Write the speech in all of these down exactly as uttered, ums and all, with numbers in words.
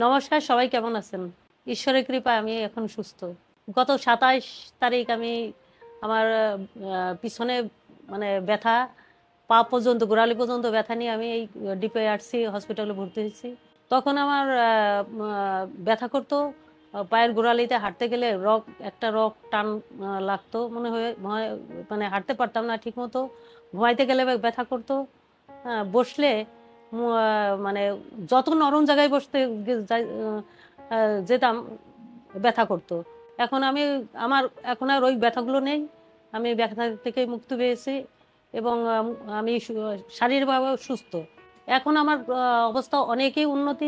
নমস্কার, সবাই কেমন আছেন? ঈশ্বরের কৃপায় আমি এখন সুস্থ। গত সাতাশ তারিখ আমি আমার আ পিছনে মানে ব্যথা, পা পর্যন্ত গোড়ালি পর্যন্ত ব্যথা নিয়ে আমি এই ডিপিআরসি হসপিটালে ভর্তি হয়েছি। তখন আমার আ মা ব্যথা করতো। আ পায়ের গোড়ালিতে হাঁটতে গেলে রগ একটা রগ টান আ লাগতো। মনে হয় হয় মানে হাঁটতে পারতাম না ঠিকমতো। ঘুমাইতে গেলে ব্যথা করতো। আ বসলে মু আ মানে যত নরম জায়গায় বসতে গে যাই আ যেতাম ব্যথা করতো। এখন আমি আমার এখন আর ওই ব্যথাগুলো নেই। আমি ব্যথা থেকে মুক্তি পেয়েছি এবং আম আমি সু শারীরিকভাবেও সুস্থ। এখন আমার আ অবস্থা অনেকই উন্নতি।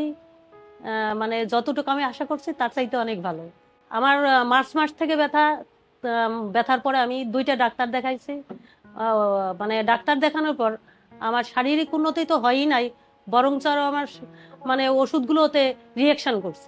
আ মানে যতটুকু আমি আশা করছি তার চাইতে অনেক ভালো। আমার আ মার্চ মাস থেকে ব্যথা, আম ব্যথার পরে আমি দুই টা ডাক্তার দেখাইছি। আ মানে ডাক্তার দেখানোর পর আমার শারীরিক উন্নতি তো হয়ই নাই, বরঞ্চ আরো আমার স মানে ওষুধগুলোতে রিঅ্যাকশন করছে।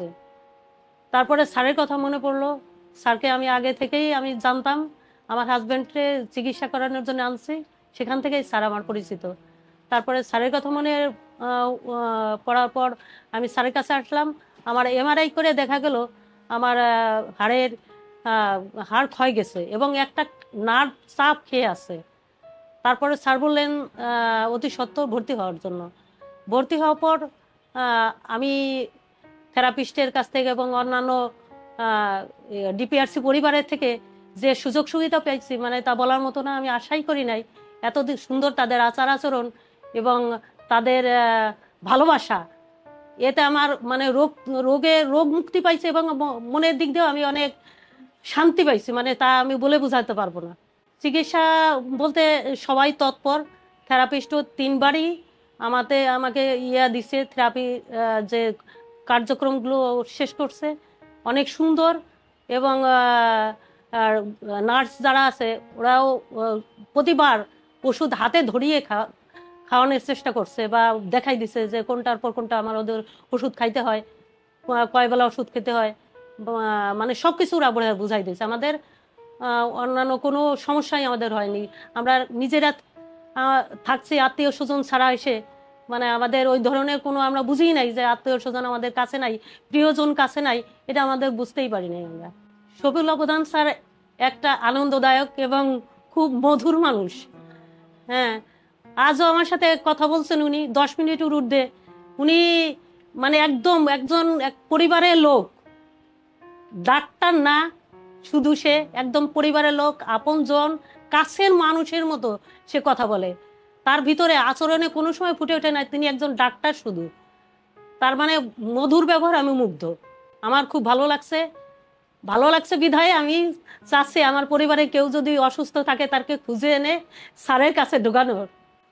তারপরে স্যারের কথা মনে পড়লো। স্যারকে আমি আগে থেকেই আমি জানতাম। আমার হাসব্যান্ডকে চিকিৎসা করানোর জন্য আনছি। সেখান থেকেই স্যার আমার পরিচিত। তারপরে স্যারের কথা মনে আ আ পড়ার পর আমি স্যারের কাছে আসলাম। আমার এমআরআই করে দেখা গেল আমার আ হাড়ের আ হাড় ক্ষয় গেছে এবং একটা নার্ভ চাপ খেয়ে আছে। তারপরে স্যার বললেন আ অতি সত্বর ভর্তি হওয়ার জন্য। ভর্তি হওয়ার পর আ আমি থেরাপিস্টের কাছ থেকে এবং অন্যান্য আ ডিপিআরসি পরিবারের থেকে যে সুযোগ সুবিধা পেয়েছি মানে তা বলার মতো না, আমি আশাই করি নাই। এত সুন্দর তাদের আচার-আচরণ এবং তাদের আ ভালোবাসা। এতে আমার মানে রোগ রোগে রোগ মুক্তি পাইছে এবং ম মনের দিক দিয়েও আমি অনেক শান্তি পাইছি। মানে তা আমি বলে বুঝাতে পারব না। চিকিৎসা বলতে সবাই তৎপর। থেরাপিস্টও তিন বারই আমাতে আমাকে ইয়া দিছে থেরাপি আ যে কার্যক্রমগুলো শেষ করছে। অনেক সুন্দর এবং আ আর নার্স যারা আছে ওরাও ও প্রতিবার ওষুধ হাতে ধরিয়ে খা খাওয়ানোর চেষ্টা করছে বা দেখাই দিছে যে কোনটার পর কোনটা আমার ওদের ওষুধ খাইতে হয়, ক কয় বেলা ওষুধ খেতে হয়। বা মানে সবকিছু ওরা বুঝাই দিয়েছে। আমাদের আ অন্যান্য কোনো সমস্যাই আমাদের হয়নি। আমরা নিজেরা আ থাকছি আত্মীয়-স্বজন ছাড়া এসে মানে আমাদের ওই ধরনের কোনো আমরা বুঝিই নাই যে আত্মীয়-স্বজন আমাদের কাছে নাই, প্রিয়জন কাছে নাই, এটা আমাদের বুঝতেই পারি নাই আমরা। শফিউল্লাহ প্রধান স্যার একটা আনন্দদায়ক এবং খুব মধুর মানুষ। হ্যাঁ, আজও আমার সাথে কথা বলছেন উনি দশ মিনিটের ঊর্ধ্বে। উনি মানে একদম একজন এক পরিবারের লোক। ডাক্তার না, শুধু সে একদম পরিবারের লোক, আপনজন, কাছের মানুষের মতো সে কথা বলে। তার ভিতরে আচরণে কোনো সময় ফুটে ওঠে না তিনি একজন ডাক্তার শুধু। তার মানে মধুর ব্যবহার আমি মুগ্ধ। আমার খুব ভালো লাগছে। ভালো লাগছে বিধায় আমি চাচ্ছি আমার পরিবারে কেউ যদি অসুস্থ থাকে তাকে খুঁজে এনে স্যারের কাছে ঢোকানোর।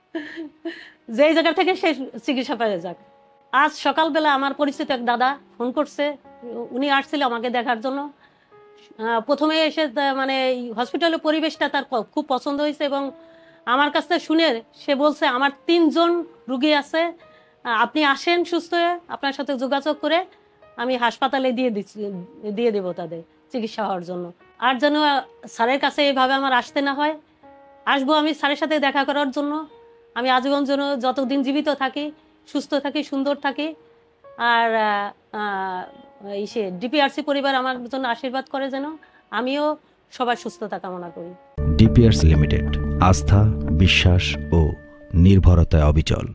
যেই জায়গা থেকে সে চিকিৎসা পেয়ে যাক। আজ সকালবেলা আমার পরিচিত এক দাদা ফোন করছে। উনি আসছিল আমাকে দেখার জন্য। আ প্রথমে এসে মানে হসপিটালের পরিবেশটা তার খুব পছন্দ হয়েছে এবং আমার কাছ থেকে শুনে সে বলছে আমার তিন জন রোগী আছে। আ আপনি আসেন সুস্থ হয়ে, আপনার সাথে যোগাযোগ করে আমি হাসপাতালে দিয়ে দিচ্ছি দিয়ে দেব তাদের চিকিৎসা হওয়ার জন্য। আর যেন স্যারের কাছে এভাবে আমার আসতে না হয়। আসবো আমি স্যারের সাথে দেখা করার জন্য। আমি আজীবন যেন যতদিন জীবিত থাকি, সুস্থ থাকি, সুন্দর থাকি। আর আ ইসে ডিপিআরসি পরিবার আমার জন্য আশীর্বাদ করে যেন আমিও সবার সুস্থতা কামনা করি। ডিপিআরসি লিমিটেড, আস্থা, বিশ্বাস ও নির্ভরতায় অবিচল।